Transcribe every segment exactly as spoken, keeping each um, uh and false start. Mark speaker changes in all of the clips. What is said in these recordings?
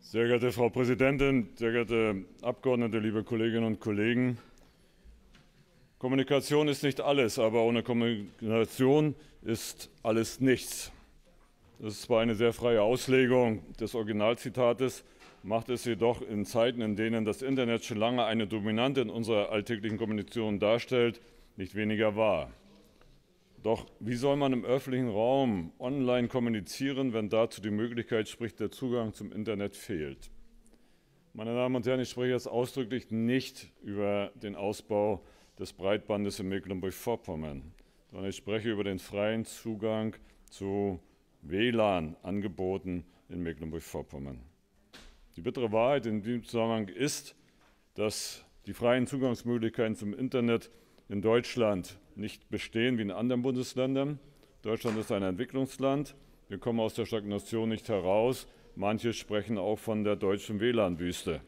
Speaker 1: Sehr geehrte Frau Präsidentin, sehr geehrte Abgeordnete, liebe Kolleginnen und Kollegen! Kommunikation ist nicht alles, aber ohne Kommunikation ist alles nichts. Das ist zwar eine sehr freie Auslegung des Originalzitates, macht es jedoch in Zeiten, in denen das Internet schon lange eine Dominante in unserer alltäglichen Kommunikation darstellt, nicht weniger wahr. Doch wie soll man im öffentlichen Raum online kommunizieren, wenn dazu die Möglichkeit, sprich der Zugang zum Internet, fehlt? Meine Damen und Herren, ich spreche jetzt ausdrücklich nicht über den Ausbau des Breitbandes in Mecklenburg-Vorpommern, sondern ich spreche über den freien Zugang zu W L A N-Angeboten in Mecklenburg-Vorpommern. Die bittere Wahrheit in diesem Zusammenhang ist, dass die freien Zugangsmöglichkeiten zum Internet in Deutschland nicht bestehen wie in anderen Bundesländern. Deutschland ist ein Entwicklungsland. Wir kommen aus der Stagnation nicht heraus. Manche sprechen auch von der deutschen W L A N-Wüste.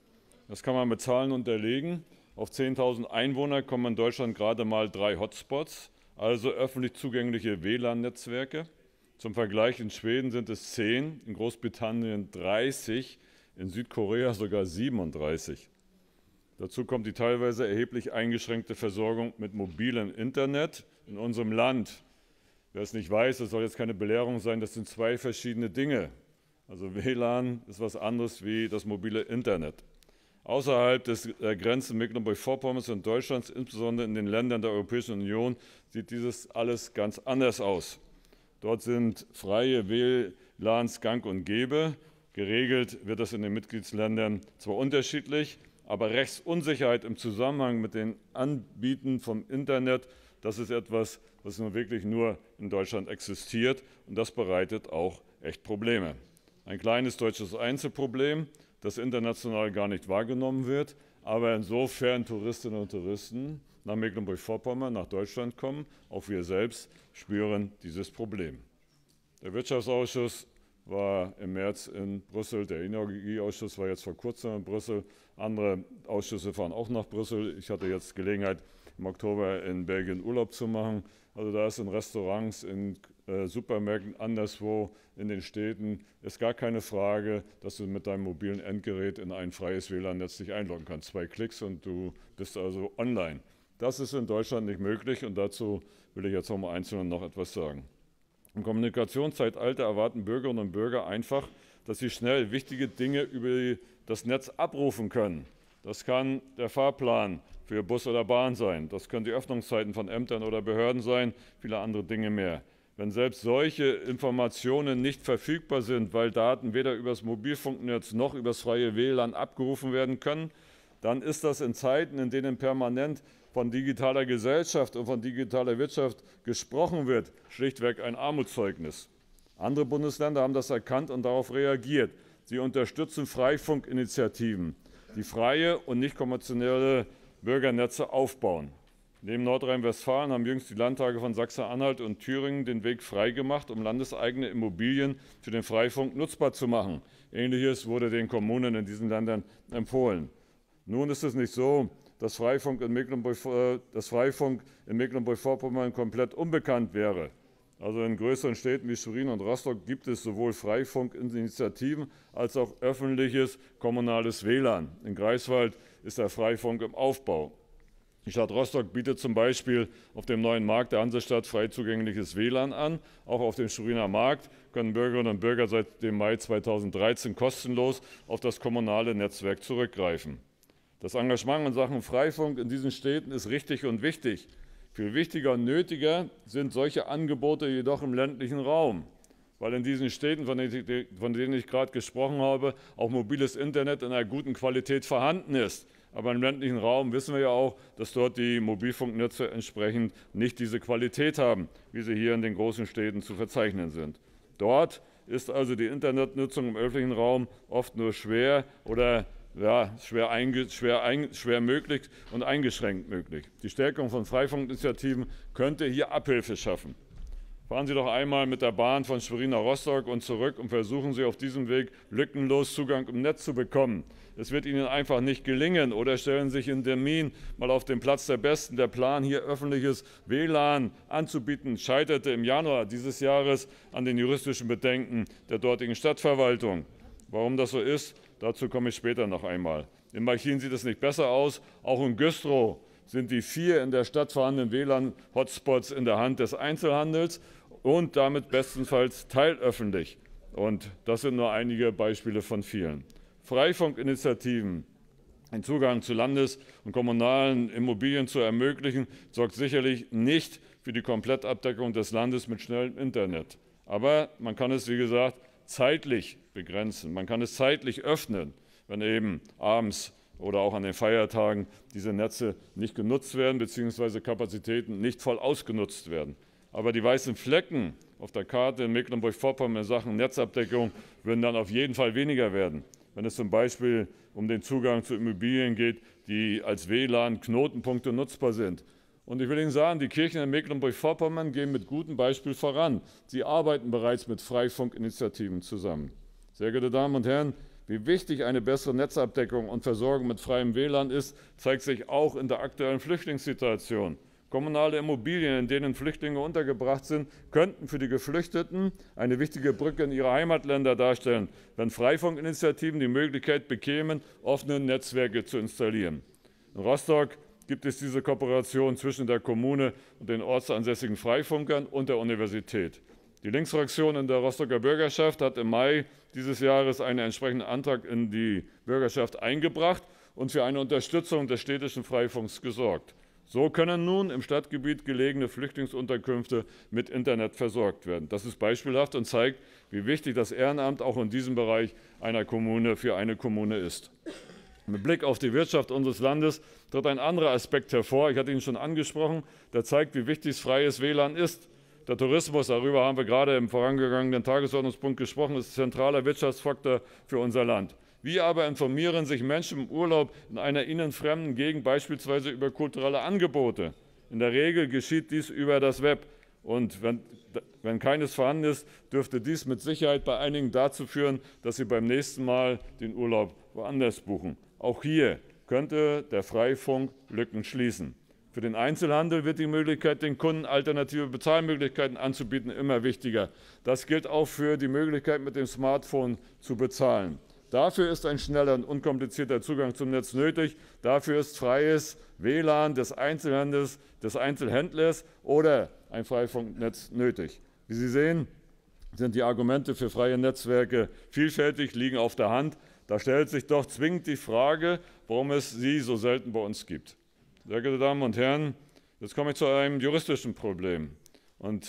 Speaker 1: Das kann man mit Zahlen unterlegen. Auf zehntausend Einwohner kommen in Deutschland gerade mal drei Hotspots, also öffentlich zugängliche W L A N-Netzwerke. Zum Vergleich, in Schweden sind es zehn, in Großbritannien dreißig, in Südkorea sogar siebenunddreißig. Dazu kommt die teilweise erheblich eingeschränkte Versorgung mit mobilem Internet in unserem Land. Wer es nicht weiß, das soll jetzt keine Belehrung sein, das sind zwei verschiedene Dinge. Also W L A N ist was anderes wie das mobile Internet. Außerhalb des, der Grenzen Mecklenburg-Vorpommerns und Deutschlands, insbesondere in den Ländern der Europäischen Union, sieht dieses alles ganz anders aus. Dort sind freie W L A Ns gang und gäbe. Geregelt wird das in den Mitgliedsländern zwar unterschiedlich, aber Rechtsunsicherheit im Zusammenhang mit den Anbieten vom Internet, das ist etwas, was nun wirklich nur in Deutschland existiert, und das bereitet auch echt Probleme. Ein kleines deutsches Einzelproblem, das international gar nicht wahrgenommen wird, aber insofern Touristinnen und Touristen nach Mecklenburg-Vorpommern, nach Deutschland kommen, auch wir selbst spüren dieses Problem. Der Wirtschaftsausschuss war im März in Brüssel, der Energieausschuss war jetzt vor kurzem in Brüssel, andere Ausschüsse fahren auch nach Brüssel. Ich hatte jetzt Gelegenheit, im Oktober in Belgien Urlaub zu machen. Also da ist in Restaurants, in äh, Supermärkten, anderswo in den Städten ist gar keine Frage, dass du mit deinem mobilen Endgerät in ein freies W L A N-Netz dich einloggen kannst. Zwei Klicks und du bist also online. Das ist in Deutschland nicht möglich, und dazu will ich jetzt noch mal einzeln noch etwas sagen. Im Kommunikationszeitalter erwarten Bürgerinnen und Bürger einfach, dass sie schnell wichtige Dinge über das Netz abrufen können. Das kann der Fahrplan für Bus oder Bahn sein, das können die Öffnungszeiten von Ämtern oder Behörden sein, viele andere Dinge mehr. Wenn selbst solche Informationen nicht verfügbar sind, weil Daten weder über das Mobilfunknetz noch über das freie W L A N abgerufen werden können, dann ist das in Zeiten, in denen permanent von digitaler Gesellschaft und von digitaler Wirtschaft gesprochen wird, schlichtweg ein Armutszeugnis. Andere Bundesländer haben das erkannt und darauf reagiert. Sie unterstützen Freifunkinitiativen, die freie und nicht kommerzielle Bürgernetze aufbauen. Neben Nordrhein-Westfalen haben jüngst die Landtage von Sachsen-Anhalt und Thüringen den Weg freigemacht, um landeseigene Immobilien für den Freifunk nutzbar zu machen. Ähnliches wurde den Kommunen in diesen Ländern empfohlen. Nun ist es nicht so, dass Freifunk in Mecklenburg, das Freifunk in Mecklenburg-Vorpommern komplett unbekannt wäre. Also in größeren Städten wie Schwerin und Rostock gibt es sowohl Freifunkinitiativen als auch öffentliches kommunales W L A N. In Greifswald ist der Freifunk im Aufbau. Die Stadt Rostock bietet zum Beispiel auf dem neuen Markt der Hansestadt frei zugängliches W L A N an. Auch auf dem Schweriner Markt können Bürgerinnen und Bürger seit dem Mai zweitausenddreizehn kostenlos auf das kommunale Netzwerk zurückgreifen. Das Engagement in Sachen Freifunk in diesen Städten ist richtig und wichtig. Viel wichtiger und nötiger sind solche Angebote jedoch im ländlichen Raum, weil in diesen Städten, von denen ich gerade gesprochen habe, auch mobiles Internet in einer guten Qualität vorhanden ist. Aber im ländlichen Raum wissen wir ja auch, dass dort die Mobilfunknetze entsprechend nicht diese Qualität haben, wie sie hier in den großen Städten zu verzeichnen sind. Dort ist also die Internetnutzung im öffentlichen Raum oft nur schwer oder Ja, schwer, einge, schwer, ein, schwer möglich und eingeschränkt möglich. Die Stärkung von Freifunkinitiativen könnte hier Abhilfe schaffen. Fahren Sie doch einmal mit der Bahn von Schwerin nach Rostock und zurück und versuchen Sie auf diesem Weg lückenlos Zugang im Netz zu bekommen. Es wird Ihnen einfach nicht gelingen. Oder stellen Sie sich in Termin mal auf den Platz der Besten. Der Plan, hier öffentliches W L A N anzubieten, scheiterte im Januar dieses Jahres an den juristischen Bedenken der dortigen Stadtverwaltung. Warum das so ist, dazu komme ich später noch einmal. In Malchin sieht es nicht besser aus. Auch in Güstrow sind die vier in der Stadt vorhandenen W L A N-Hotspots in der Hand des Einzelhandels und damit bestenfalls teilöffentlich. Und das sind nur einige Beispiele von vielen. Freifunkinitiativen, den Zugang zu Landes- und kommunalen Immobilien zu ermöglichen, sorgt sicherlich nicht für die Komplettabdeckung des Landes mit schnellem Internet. Aber man kann es, wie gesagt, zeitlich begrenzen. Man kann es zeitlich öffnen, wenn eben abends oder auch an den Feiertagen diese Netze nicht genutzt werden bzw. Kapazitäten nicht voll ausgenutzt werden. Aber die weißen Flecken auf der Karte in Mecklenburg-Vorpommern in Sachen Netzabdeckung würden dann auf jeden Fall weniger werden, wenn es zum Beispiel um den Zugang zu Immobilien geht, die als W L A N-Knotenpunkte nutzbar sind. Und ich will Ihnen sagen, die Kirchen in Mecklenburg-Vorpommern gehen mit gutem Beispiel voran. Sie arbeiten bereits mit Freifunkinitiativen zusammen. Sehr geehrte Damen und Herren, wie wichtig eine bessere Netzabdeckung und Versorgung mit freiem W L A N ist, zeigt sich auch in der aktuellen Flüchtlingssituation. Kommunale Immobilien, in denen Flüchtlinge untergebracht sind, könnten für die Geflüchteten eine wichtige Brücke in ihre Heimatländer darstellen, wenn Freifunkinitiativen die Möglichkeit bekämen, offene Netzwerke zu installieren. In Rostock gibt es diese Kooperation zwischen der Kommune und den ortsansässigen Freifunkern und der Universität. Die Linksfraktion in der Rostocker Bürgerschaft hat im Mai dieses Jahres einen entsprechenden Antrag in die Bürgerschaft eingebracht und für eine Unterstützung des städtischen Freifunks gesorgt. So können nun im Stadtgebiet gelegene Flüchtlingsunterkünfte mit Internet versorgt werden. Das ist beispielhaft und zeigt, wie wichtig das Ehrenamt auch in diesem Bereich einer Kommune für eine Kommune ist. Mit Blick auf die Wirtschaft unseres Landes tritt ein anderer Aspekt hervor. Ich hatte ihn schon angesprochen. Der zeigt, wie wichtig freies W L A N ist. Der Tourismus, darüber haben wir gerade im vorangegangenen Tagesordnungspunkt gesprochen, ist ein zentraler Wirtschaftsfaktor für unser Land. Wie aber informieren sich Menschen im Urlaub in einer ihnen fremden Gegend beispielsweise über kulturelle Angebote? In der Regel geschieht dies über das Web. Und wenn, wenn keines vorhanden ist, dürfte dies mit Sicherheit bei einigen dazu führen, dass sie beim nächsten Mal den Urlaub woanders buchen. Auch hier könnte der Freifunk Lücken schließen. Für den Einzelhandel wird die Möglichkeit, den Kunden alternative Bezahlmöglichkeiten anzubieten, immer wichtiger. Das gilt auch für die Möglichkeit, mit dem Smartphone zu bezahlen. Dafür ist ein schneller und unkomplizierter Zugang zum Netz nötig. Dafür ist freies W L A N des Einzelhandels, des Einzelhändlers oder ein Freifunknetz nötig. Wie Sie sehen, sind die Argumente für freie Netzwerke vielfältig, liegen auf der Hand. Da stellt sich doch zwingend die Frage, warum es sie so selten bei uns gibt. Sehr geehrte Damen und Herren, jetzt komme ich zu einem juristischen Problem. Und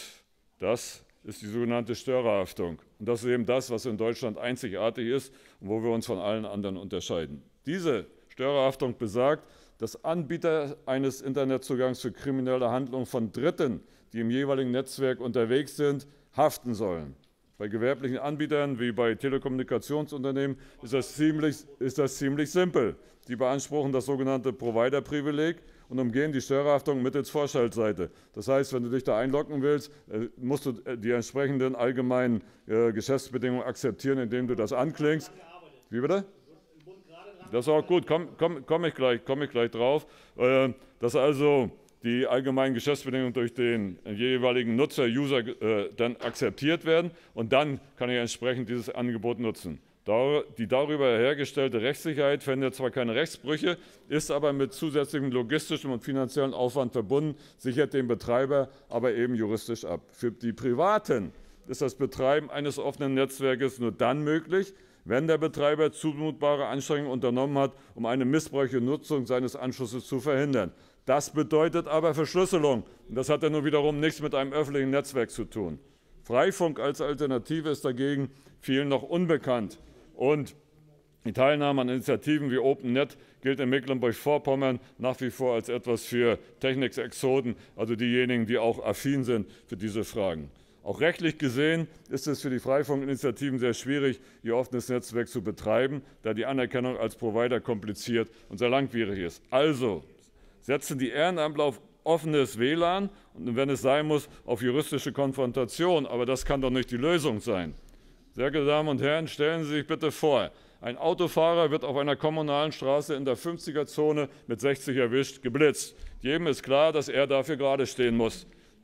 Speaker 1: das ist die sogenannte Störerhaftung. Und das ist eben das, was in Deutschland einzigartig ist und wo wir uns von allen anderen unterscheiden. Diese Störerhaftung besagt, dass Anbieter eines Internetzugangs für kriminelle Handlungen von Dritten, die im jeweiligen Netzwerk unterwegs sind, haften sollen. Bei gewerblichen Anbietern wie bei Telekommunikationsunternehmen ist das ziemlich, ist das ziemlich simpel. Die beanspruchen das sogenannte Provider-Privileg und umgehen die Störerhaftung mittels Vorschaltseite. Das heißt, wenn du dich da einloggen willst, musst du die entsprechenden allgemeinen Geschäftsbedingungen akzeptieren, indem du das anklingst. Wie bitte? Das ist auch gut, komme komm, komm ich, komm ich gleich drauf. Dass also die allgemeinen Geschäftsbedingungen durch den jeweiligen Nutzer, User äh, dann akzeptiert werden und dann kann ich entsprechend dieses Angebot nutzen. Die darüber hergestellte Rechtssicherheit findet zwar keine Rechtsbrüche, ist aber mit zusätzlichem logistischen und finanziellen Aufwand verbunden, sichert den Betreiber aber eben juristisch ab. Für die Privaten ist das Betreiben eines offenen Netzwerkes nur dann möglich, wenn der Betreiber zumutbare Anstrengungen unternommen hat, um eine missbräuchliche Nutzung seines Anschlusses zu verhindern. Das bedeutet aber Verschlüsselung. Und das hat ja nun wiederum nichts mit einem öffentlichen Netzwerk zu tun. Freifunk als Alternative ist dagegen vielen noch unbekannt. Und die Teilnahme an Initiativen wie OpenNet gilt in Mecklenburg-Vorpommern nach wie vor als etwas für Technikexoten, also diejenigen, die auch affin sind für diese Fragen. Auch rechtlich gesehen ist es für die Freifunkinitiativen sehr schwierig, ihr offenes Netzwerk zu betreiben, da die Anerkennung als Provider kompliziert und sehr langwierig ist. Also setzen die Ehrenamtler auf offenes W L A N und wenn es sein muss, auf juristische Konfrontation. Aber das kann doch nicht die Lösung sein. Sehr geehrte Damen und Herren, stellen Sie sich bitte vor, ein Autofahrer wird auf einer kommunalen Straße in der fünfziger Zone mit sechzig erwischt, geblitzt. Jedem ist klar, dass er dafür gerade stehen muss.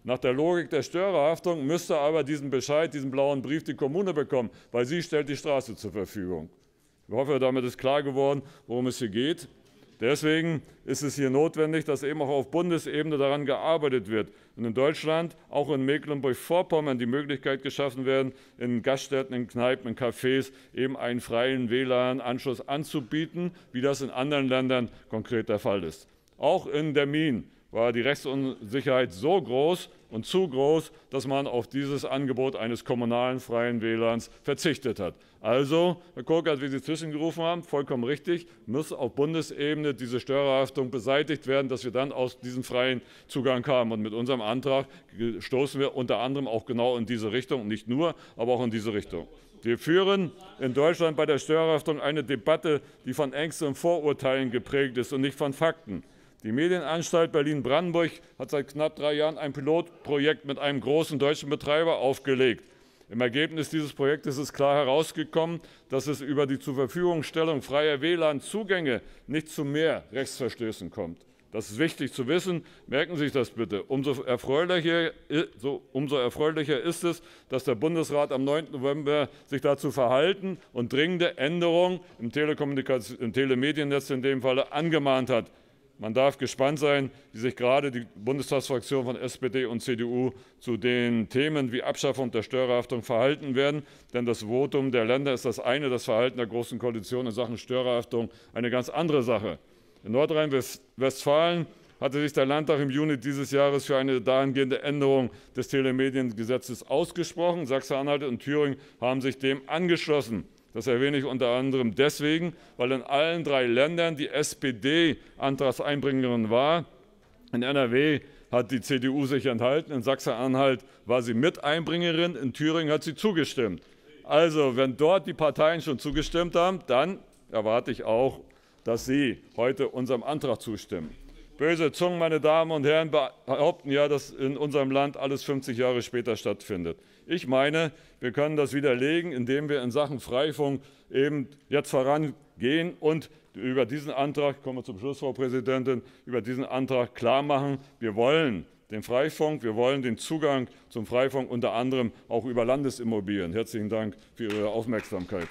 Speaker 1: Nach der Logik der Störerhaftung müsste aber diesen Bescheid, diesen blauen Brief die Kommune bekommen, weil sie stellt die Straße zur Verfügung. Ich hoffe, damit ist klar geworden, worum es hier geht. Deswegen ist es hier notwendig, dass eben auch auf Bundesebene daran gearbeitet wird und in Deutschland, auch in Mecklenburg-Vorpommern, die Möglichkeit geschaffen werden, in Gaststätten, in Kneipen, in Cafés eben einen freien W L A N-Anschluss anzubieten, wie das in anderen Ländern konkret der Fall ist. Auch in der Mien war die Rechtsunsicherheit so groß und zu groß, dass man auf dieses Angebot eines kommunalen freien W L A Ns verzichtet hat. Also, Herr Kurkert, wie Sie zwischengerufen haben, vollkommen richtig, muss auf Bundesebene diese Störerhaftung beseitigt werden, dass wir dann aus diesem freien Zugang haben. Und mit unserem Antrag stoßen wir unter anderem auch genau in diese Richtung, nicht nur, aber auch in diese Richtung. Wir führen in Deutschland bei der Störerhaftung eine Debatte, die von Ängsten und Vorurteilen geprägt ist und nicht von Fakten. Die Medienanstalt Berlin-Brandenburg hat seit knapp drei Jahren ein Pilotprojekt mit einem großen deutschen Betreiber aufgelegt. Im Ergebnis dieses Projektes ist klar herausgekommen, dass es über die Zurverfügungstellung freier W L A N-Zugänge nicht zu mehr Rechtsverstößen kommt. Das ist wichtig zu wissen. Merken Sie sich das bitte. Umso erfreulicher, umso erfreulicher ist es, dass der Bundesrat am neunten November sich dazu verhalten und dringende Änderungen im, Telekommunikation, im Telemediennetz in dem Falle angemahnt hat. Man darf gespannt sein, wie sich gerade die Bundestagsfraktion von S P D und C D U zu den Themen wie Abschaffung der Störerhaftung verhalten werden. Denn das Votum der Länder ist das eine, das Verhalten der Großen Koalition in Sachen Störerhaftung eine ganz andere Sache. In Nordrhein-Westfalen hatte sich der Landtag im Juni dieses Jahres für eine dahingehende Änderung des Telemediengesetzes ausgesprochen. Sachsen-Anhalt und Thüringen haben sich dem angeschlossen. Das erwähne ich unter anderem deswegen, weil in allen drei Ländern die S P D Antragseinbringerin war. In N R W hat die C D U sich enthalten, in Sachsen-Anhalt war sie Miteinbringerin, in Thüringen hat sie zugestimmt. Also, wenn dort die Parteien schon zugestimmt haben, dann erwarte ich auch, dass Sie heute unserem Antrag zustimmen. Böse Zungen, meine Damen und Herren, behaupten ja, dass in unserem Land alles fünfzig Jahre später stattfindet. Ich meine, wir können das widerlegen, indem wir in Sachen Freifunk eben jetzt vorangehen und über diesen Antrag, ich komme zum Schluss, Frau Präsidentin, über diesen Antrag klar machen, wir wollen den Freifunk, wir wollen den Zugang zum Freifunk unter anderem auch über Landesimmobilien. Herzlichen Dank für Ihre Aufmerksamkeit.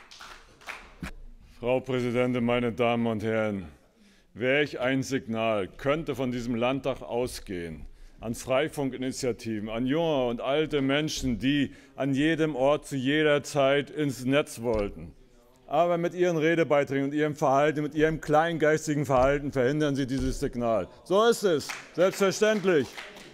Speaker 1: Frau Präsidentin, meine Damen und Herren! Welch ein Signal könnte von diesem Landtag ausgehen an Freifunkinitiativen, an junge und alte Menschen, die an jedem Ort zu jeder Zeit ins Netz wollten. Aber mit ihren Redebeiträgen und ihrem Verhalten, mit ihrem kleingeistigen Verhalten verhindern sie dieses Signal. So ist es, selbstverständlich.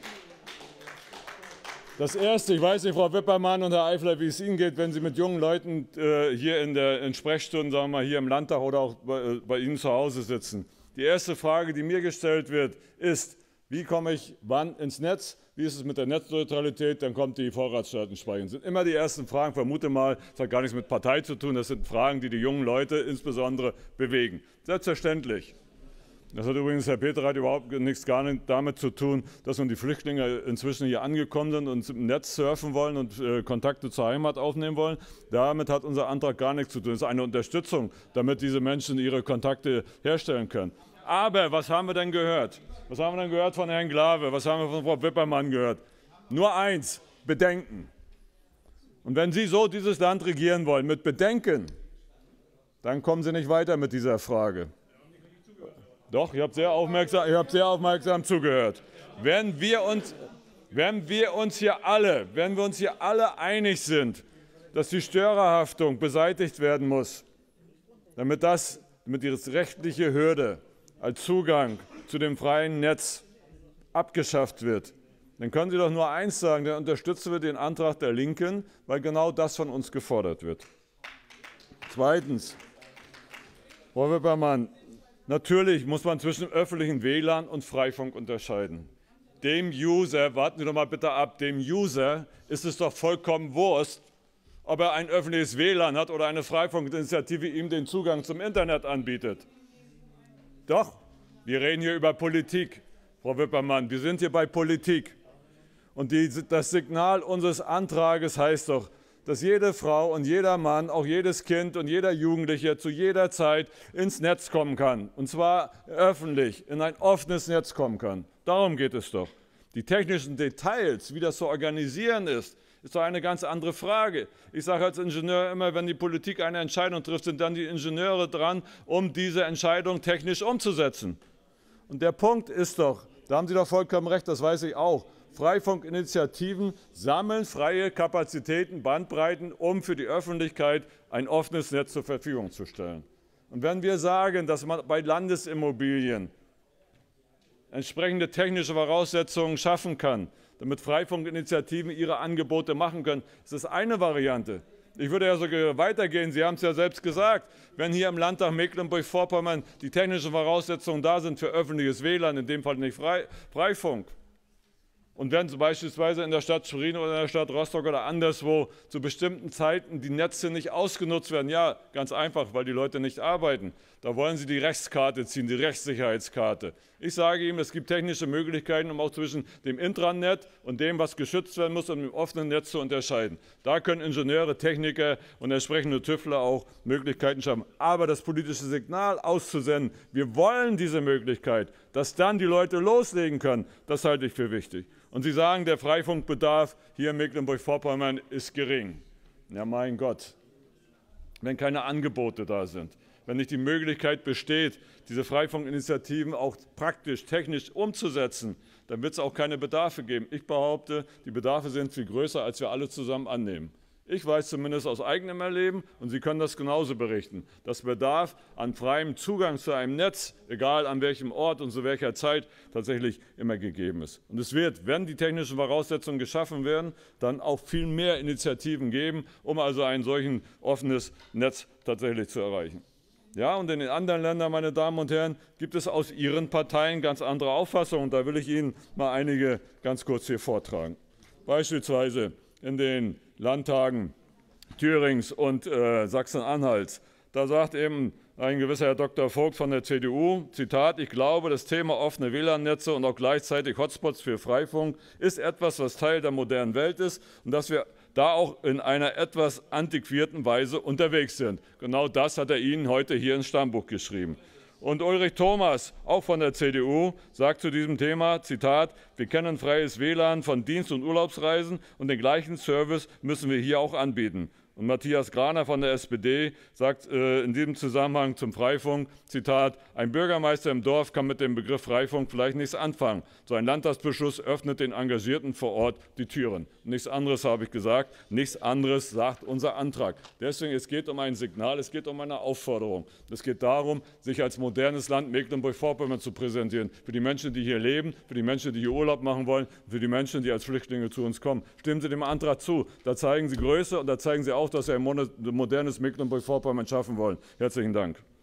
Speaker 1: Das Erste, ich weiß nicht, Frau Wippermann und Herr Eifler, wie es Ihnen geht, wenn Sie mit jungen Leuten äh, hier in der in Sprechstunden, sagen wir mal, hier im Landtag oder auch bei, äh, bei Ihnen zu Hause sitzen. Die erste Frage, die mir gestellt wird, ist, wie komme ich wann ins Netz? Wie ist es mit der Netzneutralität? Dann kommt die Vorratsdatenspeicherung. Das sind immer die ersten Fragen, vermute mal, das hat gar nichts mit Partei zu tun, das sind Fragen, die die jungen Leute insbesondere bewegen. Selbstverständlich. Das hat übrigens, Herr Petereit, überhaupt nichts gar nicht damit zu tun, dass nun die Flüchtlinge inzwischen hier angekommen sind und im Netz surfen wollen und äh, Kontakte zur Heimat aufnehmen wollen. Damit hat unser Antrag gar nichts zu tun. Das ist eine Unterstützung, damit diese Menschen ihre Kontakte herstellen können. Aber was haben wir denn gehört? Was haben wir denn gehört von Herrn Glawe? Was haben wir von Frau Wippermann gehört? Nur eins, Bedenken. Und wenn Sie so dieses Land regieren wollen, mit Bedenken, dann kommen Sie nicht weiter mit dieser Frage. Doch, ich habe sehr aufmerksam, ich habe sehr aufmerksam zugehört. Wenn wir uns, wenn wir uns hier alle, wenn wir uns hier alle einig sind, dass die Störerhaftung beseitigt werden muss, damit das, damit die rechtliche Hürde als Zugang zu dem freien Netz abgeschafft wird, dann können Sie doch nur eins sagen, dann unterstützen wir den Antrag der Linken, weil genau das von uns gefordert wird. Zweitens, Frau Wippermann, natürlich muss man zwischen öffentlichen W L A N und Freifunk unterscheiden. Dem User, warten Sie doch mal bitte ab, dem User ist es doch vollkommen Wurst, ob er ein öffentliches W L A N hat oder eine Freifunkinitiative ihm den Zugang zum Internet anbietet. Doch, wir reden hier über Politik, Frau Wippermann, wir sind hier bei Politik. Und die, das Signal unseres Antrages heißt doch, dass jede Frau und jeder Mann, auch jedes Kind und jeder Jugendliche zu jeder Zeit ins Netz kommen kann. Und zwar öffentlich, in ein offenes Netz kommen kann. Darum geht es doch. Die technischen Details, wie das zu organisieren ist, ist doch eine ganz andere Frage. Ich sage als Ingenieur immer, wenn die Politik eine Entscheidung trifft, sind dann die Ingenieure dran, um diese Entscheidung technisch umzusetzen. Und der Punkt ist doch, da haben Sie doch vollkommen recht, das weiß ich auch, Freifunkinitiativen sammeln freie Kapazitäten, Bandbreiten, um für die Öffentlichkeit ein offenes Netz zur Verfügung zu stellen. Und wenn wir sagen, dass man bei Landesimmobilien entsprechende technische Voraussetzungen schaffen kann, damit Freifunkinitiativen ihre Angebote machen können, ist das eine Variante. Ich würde ja sogar weitergehen, Sie haben es ja selbst gesagt, wenn hier im Landtag Mecklenburg-Vorpommern die technischen Voraussetzungen da sind für öffentliches W L A N, in dem Fall nicht Frei, Freifunk, und wenn beispielsweise in der Stadt Schwerin oder in der Stadt Rostock oder anderswo zu bestimmten Zeiten die Netze nicht ausgenutzt werden, ja, ganz einfach, weil die Leute nicht arbeiten. Da wollen Sie die Rechtskarte ziehen, die Rechtssicherheitskarte. Ich sage Ihnen, es gibt technische Möglichkeiten, um auch zwischen dem Intranet und dem, was geschützt werden muss, und dem offenen Netz zu unterscheiden. Da können Ingenieure, Techniker und entsprechende TÜVler auch Möglichkeiten schaffen. Aber das politische Signal auszusenden, wir wollen diese Möglichkeit, dass dann die Leute loslegen können, das halte ich für wichtig. Und Sie sagen, der Freifunkbedarf hier in Mecklenburg-Vorpommern ist gering. Ja, mein Gott, wenn keine Angebote da sind, wenn nicht die Möglichkeit besteht, diese Freifunkinitiativen auch praktisch, technisch umzusetzen, dann wird es auch keine Bedarfe geben. Ich behaupte, die Bedarfe sind viel größer, als wir alle zusammen annehmen. Ich weiß zumindest aus eigenem Erleben, und Sie können das genauso berichten, dass Bedarf an freiem Zugang zu einem Netz, egal an welchem Ort und zu welcher Zeit, tatsächlich immer gegeben ist. Und es wird, wenn die technischen Voraussetzungen geschaffen werden, dann auch viel mehr Initiativen geben, um also ein solches offenes Netz tatsächlich zu erreichen. Ja, und in den anderen Ländern, meine Damen und Herren, gibt es aus Ihren Parteien ganz andere Auffassungen. Und da will ich Ihnen mal einige ganz kurz hier vortragen. Beispielsweise in den Landtagen Thürings und äh, Sachsen-Anhalts. Da sagt eben ein gewisser Herr Doktor Vogt von der C D U, Zitat, ich glaube, das Thema offene W L A N-Netze und auch gleichzeitig Hotspots für Freifunk ist etwas, was Teil der modernen Welt ist und dass wir da auch in einer etwas antiquierten Weise unterwegs sind. Genau das hat er Ihnen heute hier ins Stammbuch geschrieben. Und Ulrich Thomas, auch von der C D U, sagt zu diesem Thema, Zitat, wir kennen freies W L A N von Dienst- und Urlaubsreisen und den gleichen Service müssen wir hier auch anbieten. Und Matthias Graner von der S P D sagt äh, in diesem Zusammenhang zum Freifunk, Zitat, ein Bürgermeister im Dorf kann mit dem Begriff Freifunk vielleicht nichts anfangen. So ein Landtagsbeschluss öffnet den Engagierten vor Ort die Türen. Nichts anderes habe ich gesagt, nichts anderes sagt unser Antrag. Deswegen, es geht um ein Signal, es geht um eine Aufforderung. Es geht darum, sich als modernes Land Mecklenburg-Vorpommern zu präsentieren. Für die Menschen, die hier leben, für die Menschen, die hier Urlaub machen wollen, für die Menschen, die als Flüchtlinge zu uns kommen. Stimmen Sie dem Antrag zu. Da zeigen Sie Größe und da zeigen Sie auch, dass Sie ein modernes Mecklenburg-Vorpommern schaffen wollen. Herzlichen Dank.